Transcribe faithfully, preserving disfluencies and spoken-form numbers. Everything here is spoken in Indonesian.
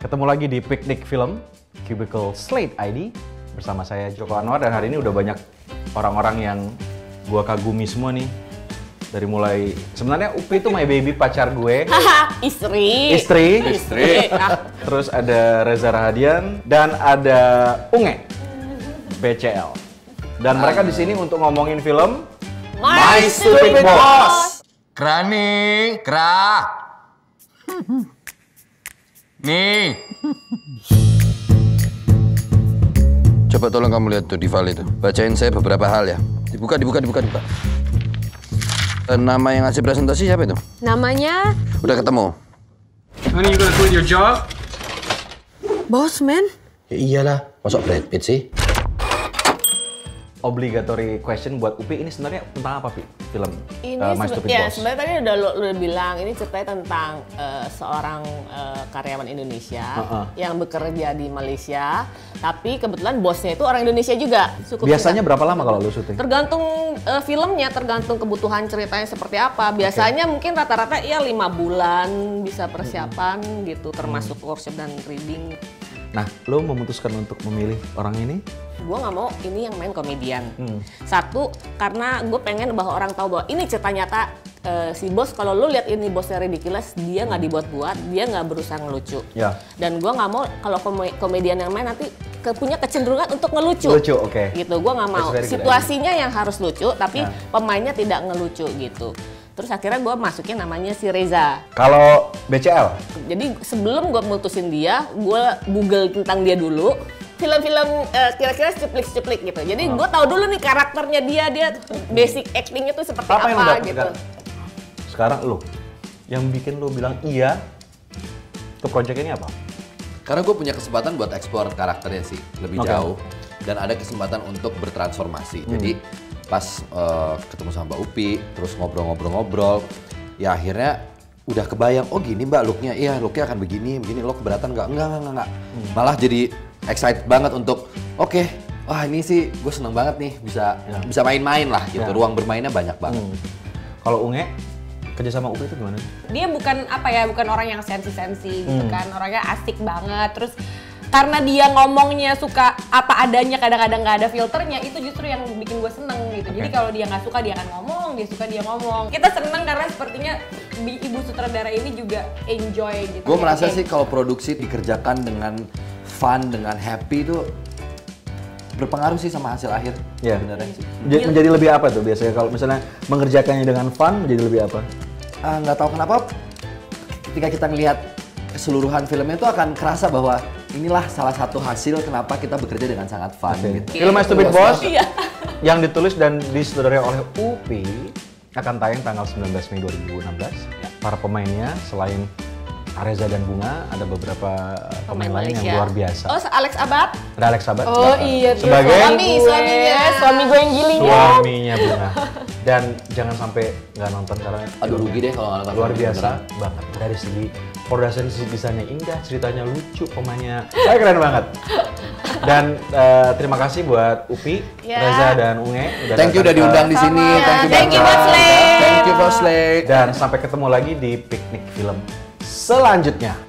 Ketemu lagi di Piknik Film, Cubicle Slate I D. Bersama saya Joko Anwar, dan hari ini udah banyak orang-orang yang gua kagumi semua nih. Dari mulai, sebenarnya Upi itu my baby, pacar gue. Istri. Istri. Istri. Terus ada Reza Rahadian dan ada Unge, B C L. Dan mereka di sini untuk ngomongin film My Stupid Boss. Krani, kra. Nih. Coba tolong kamu lihat tuh di file itu. Bacain saya beberapa hal ya. Dibuka, dibuka, dibuka, dibuka. E, nama yang ngasih presentasi siapa itu? Namanya? Udah ketemu. Honey, you gonna quit your job? Bos, men. Ya iyalah, masuk Brad Pitt sih. obligatory question buat Upi. Ini sebenarnya tentang apa, Pi? Film Ini uh, My sebe- Stupid ya, Boss. sebenarnya tadi udah lo udah bilang ini ceritanya tentang uh, seorang uh, karyawan Indonesia Uh-uh. yang bekerja di Malaysia, tapi kebetulan bosnya itu orang Indonesia juga. Cukup Biasanya kita- berapa lama kalau lu syuting? Tergantung uh, filmnya, tergantung kebutuhan ceritanya seperti apa. Biasanya mungkin rata-rata ya lima bulan bisa persiapan gitu, termasuk workshop dan reading. Nah, lu memutuskan untuk memilih orang ini? Gue nggak mau ini yang main komedian. Hmm. Satu, karena gue pengen bahwa orang tahu bahwa ini cerita nyata uh, si bos. Kalau lu lihat ini bosnya ridiculous, dia nggak dibuat-buat, dia nggak berusaha ngelucu. Ya. Dan gue nggak mau kalau kom- komedian yang main nanti ke- punya kecenderungan untuk ngelucu. Lucu, oke. Gitu, gue nggak mau. That's very good Situasinya yang harus lucu, tapi Ya. pemainnya tidak ngelucu gitu. Terus akhirnya gue masukin namanya si Reza. Kalau B C L? Jadi sebelum gue mutusin dia, gue Google tentang dia dulu. Film-film uh, kira-kira ceplik-ceplik gitu. Jadi Oh. gue tahu dulu nih karakternya dia, dia basic actingnya tuh seperti Apa yang lu apa dapet gitu. sekarang? Sekarang lu, yang bikin lu bilang iya ke project ini apa? Karena gue punya kesempatan buat eksplor karakternya sih lebih Oke. jauh, dan ada kesempatan untuk bertransformasi. Jadi pas uh, ketemu sama Mbak Upi, terus ngobrol-ngobrol-ngobrol, ya akhirnya udah kebayang, oh gini Mbak looknya, iya looknya akan begini, begini, lo keberatan nggak? Enggak, enggak, enggak, enggak. Malah jadi excited banget untuk, oke, wah ini sih gue seneng banget nih bisa Ya. bisa main-main lah gitu, Ya. ruang bermainnya banyak banget. Hmm. Kalau Unge, kerja sama Upi itu gimana? Dia bukan apa ya, bukan orang yang sensi-sensi gitu Hmm. kan, orangnya asik banget. Terus karena dia ngomongnya suka apa adanya, kadang-kadang nggak ada filternya, itu justru yang bikin gue seneng gitu. Jadi Oke. kalau dia nggak suka dia akan ngomong, dia suka dia ngomong. Kita seneng karena sepertinya bi- ibu sutradara ini juga enjoy gitu. Gue ya. merasa Kayak- sih kalau produksi dikerjakan dengan fun, dengan happy itu berpengaruh sih sama hasil akhir. Ya. Sebenarnya sih. Menja- menjadi lebih apa tuh biasanya kalau misalnya mengerjakannya dengan fun menjadi lebih apa? Ah, nggak tahu kenapa ketika kita ngelihat keseluruhan filmnya itu akan kerasa bahwa inilah salah satu hasil kenapa kita bekerja dengan sangat fun. Oke. Gitu. Film My Stupid Boss Iya. yang ditulis dan disutradarai oleh Upi akan tayang tanggal sembilan belas Mei dua ribu enam belas. Para pemainnya selain Reza dan Bunga, ada beberapa uh, pemain, lain yang Malaysia. luar biasa. Oh, Alex Abad. Ada Alex Sabat. Oh iya, tuh, sebagai Suami, suaminya. suami gue yang giling ya. suaminya Bunga. Dan jangan sampai nggak nonton karena Aduh rugi deh kalau nggak nonton. luar film biasa beneran. banget. Dari segi production, sisi desainnya indah, ceritanya lucu, pemainnya saya keren banget. Dan uh, terima kasih buat Upi, Ya. Reza dan Unge. Thank you datang udah ke- diundang di sini. Ya, Thank you thank you, banget. Bos Lek. Thank you Bos Lek. Dan sampai ketemu lagi di Piknik Film selanjutnya.